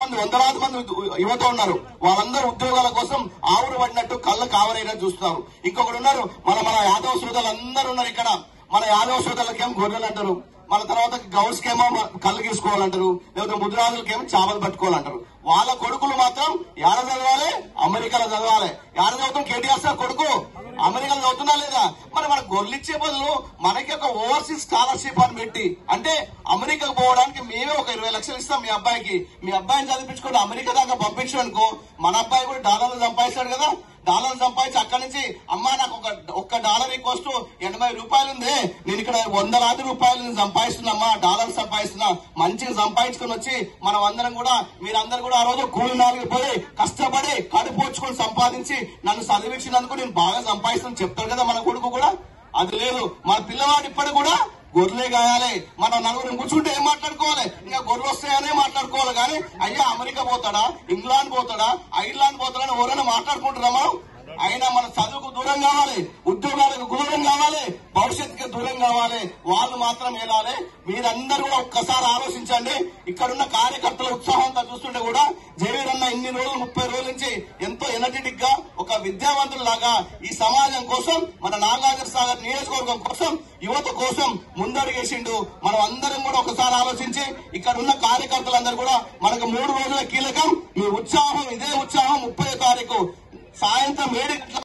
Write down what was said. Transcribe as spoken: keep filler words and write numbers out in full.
మంది వందలాది మంది యువత ఉన్నారు. వాళ్ళందరూ ఉద్యోగాల కోసం ఆవురు పడినట్టు కళ్ళ కావరైనట్టు చూస్తున్నారు. ఇంకొకరు ఉన్నారు, మన మన యాదవ సోదరులు అందరూ ఉన్నారు ఇక్కడ. మన యాదవ సోదరులకేమో గొర్రెలు అంటారు, మన తర్వాత గౌస్ కేమో కళ్ళు గీసుకోవాలంటారు, లేకపోతే ముద్రాజులకేమో చావలు పట్టుకోవాలంటారు. వాళ్ళ కొడుకులు మాత్రం యాడ చదవాలి, అమెరికాలో చదవాలి. యాడ చదువుతాం? కేటీఆర్ సార్ కొడుకు అమెరికాలో చదువుతున్నా లేదా? మరి మన గొర్రెలిచ్చే బదులు మనకి ఒక ఓవర్సీస్ స్కాలర్షిప్ అని పెట్టి, అంటే అమెరికాకు పోవడానికి మేమే ఒక ఇరవై లక్షలు ఇస్తాం మీ అబ్బాయికి, మీ అబ్బాయిని చదివించుకొని అమెరికా దాకా పంపించడం అనుకో, మన అబ్బాయి కూడా డాలర్లు సంపాదిస్తాడు కదా. డాలర్లు సంపాదించి అక్కడి నుంచి అమ్మా నాకు ఒక ఒక్క డాలర్ ఈక్వల్స్ టు ఎనభై రూపాయలు ఉంది, నేను ఇక్కడ వందలాది రూపాయలు నేను సంపాదిస్తున్నామ్మా, డాలర్ సంపాదిస్తున్నా, మంచిగా సంపాదించుకొని వచ్చి మనం అందరం కూడా మీరందరూ కూడా ఆ రోజు కూలి నాలుగు పోయి కష్టపడి కడుపుచ్చుకొని సంపాదించి నన్ను చదివించినందుకు నేను బాగా సంపాదిస్తాను చెప్తాడు కదా మన కొడుకు కూడా. అది లేదు, మన పిల్లవాడు ఇప్పటికి కూడా గొర్రెలే కాయాలి. మనం నలుగురు కూర్చుంటే ఏం మాట్లాడుకోవాలి? ఇంకా గొర్రెలు వస్తాయనే మాట్లాడుకోవాలి. కానీ అయ్యా అమెరికా పోతాడా, ఇంగ్లాండ్ పోతాడా, ఐర్లాండ్ పోతాడా అని ఎవరైనా మాట్లాడుకుంటున్నాం మనం. అయినా మన చదువుకు దూరం కావాలి, ఉద్యోగాలకు దూరం కావాలి, భవిష్యత్తుకి దూరం కావాలి. వాళ్ళు మాత్రం ఏలాలి. మీరందరూ కూడా ఒక్కసారి ఆలోచించండి. ఇక్కడున్న కార్యకర్తల ఉత్సాహంతో చూస్తుంటే కూడా జయవీర్ అన్న ఇన్ని రోజులు ముప్పై రోజుల నుంచి ఎంతో ఎనర్జెటిక్ గా ఒక విద్యావంతులాగా ఈ సమాజం కోసం, మన నాగార్జున సాగర్ నియోజకవర్గం కోసం, యువత కోసం ముందడుగేసిండు. మనం అందరం కూడా ఒకసారి ఆలోచించి ఇక్కడ ఉన్న కార్యకర్తలందరూ కూడా మనకు మూడు రోజుల కీలకం. మీ ఉత్సాహం ఇదే ఉత్సాహం ముప్పై తారీఖు సాయంత్రం ఏడు గంటల